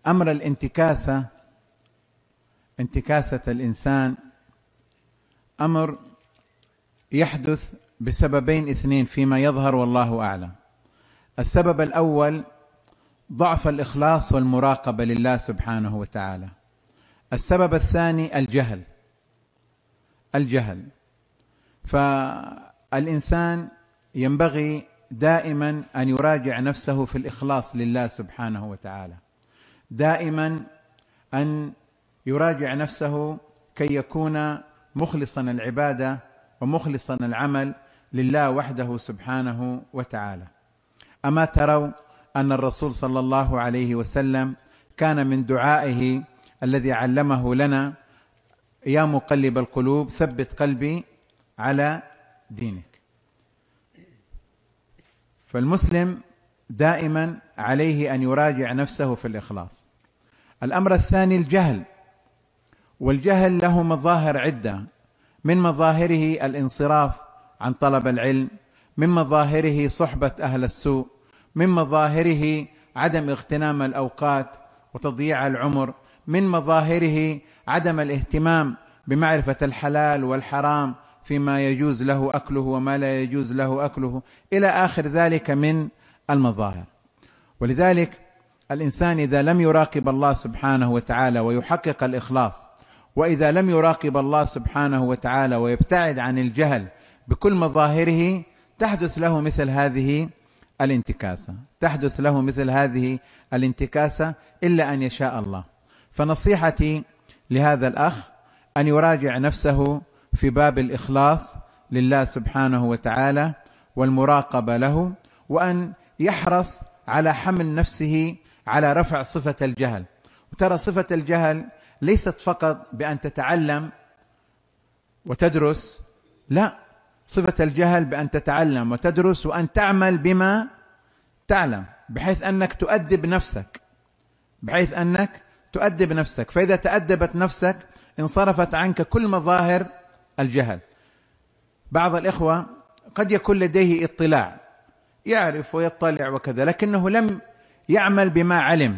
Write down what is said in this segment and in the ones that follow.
أمر الانتكاسة، انتكاسة الإنسان، أمر يحدث بسببين اثنين فيما يظهر والله أعلم. السبب الأول ضعف الإخلاص والمراقبة لله سبحانه وتعالى. السبب الثاني الجهل. فالإنسان ينبغي دائما أن يراجع نفسه في الإخلاص لله سبحانه وتعالى، دائما أن يراجع نفسه كي يكون مخلصا العبادة ومخلصا العمل لله وحده سبحانه وتعالى. أما تروا أن الرسول صلى الله عليه وسلم كان من دعائه الذي علمه لنا: يا مقلب القلوب ثبت قلبي على دينك. فالمسلم دائما عليه أن يراجع نفسه في الإخلاص. الأمر الثاني الجهل، والجهل له مظاهر عدة، من مظاهره الانصراف عن طلب العلم، من مظاهره صحبة أهل السوء، من مظاهره عدم اغتنام الأوقات وتضييع العمر، من مظاهره عدم الاهتمام بمعرفة الحلال والحرام فيما يجوز له أكله وما لا يجوز له أكله، إلى آخر ذلك من المظاهر. ولذلك الإنسان إذا لم يراقب الله سبحانه وتعالى ويحقق الإخلاص، وإذا لم يراقب الله سبحانه وتعالى ويبتعد عن الجهل بكل مظاهره، تحدث له مثل هذه الانتكاسة، إلا أن يشاء الله. فنصيحتي لهذا الأخ أن يراجع نفسه في باب الإخلاص لله سبحانه وتعالى والمراقبة له، وأن يحرص على حمل نفسه على رفع صفة الجهل. وترى صفة الجهل ليست فقط بأن تتعلم وتدرس، لا، صفة الجهل بأن تتعلم وتدرس وأن تعمل بما تعلم، بحيث أنك تؤدب نفسك، فإذا تأدبت نفسك انصرفت عنك كل مظاهر الجهل. بعض الإخوة قد يكون لديه اطلاع، يعرف ويطلع وكذا، لكنه لم يعمل بما علم،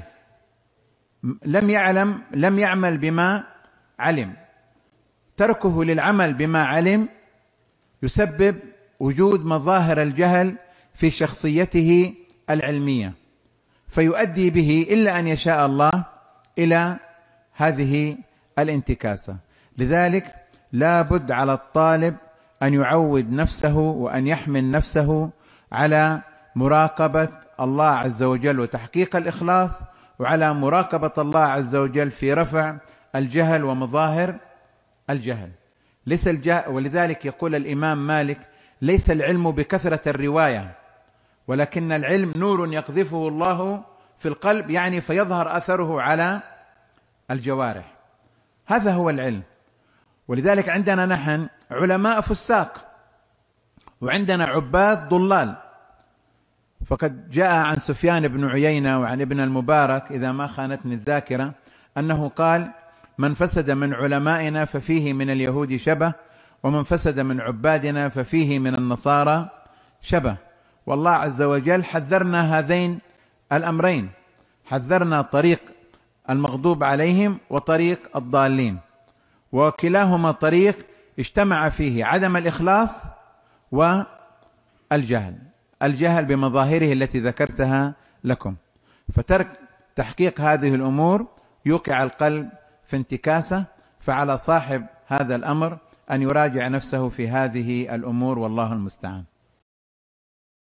لم يعمل بما علم. تركه للعمل بما علم يسبب وجود مظاهر الجهل في شخصيته العلمية، فيؤدي به إلا أن يشاء الله إلى هذه الانتكاسة. لذلك لا بد على الطالب أن يعود نفسه وأن يحمل نفسه على مراقبة الله عز وجل وتحقيق الإخلاص، وعلى مراقبة الله عز وجل في رفع الجهل ومظاهر الجهل. ولذلك يقول الإمام مالك: ليس العلم بكثرة الرواية، ولكن العلم نور يقذفه الله في القلب، يعني فيظهر أثره على الجوارح. هذا هو العلم. ولذلك عندنا نحن علماء فساق، وعندنا عباد ضلال. فقد جاء عن سفيان بن عيينة وعن ابن المبارك إذا ما خانتني الذاكرة أنه قال: من فسد من علمائنا ففيه من اليهود شبه، ومن فسد من عبادنا ففيه من النصارى شبه. والله عز وجل حذرنا هذين الأمرين، حذرنا طريق المغضوب عليهم وطريق الضالين، وكلاهما طريق اجتمع فيه عدم الإخلاص والجهل، الجهل بمظاهره التي ذكرتها لكم. فترك تحقيق هذه الأمور يوقع القلب في انتكاسة، فعلى صاحب هذا الأمر أن يراجع نفسه في هذه الأمور، والله المستعان.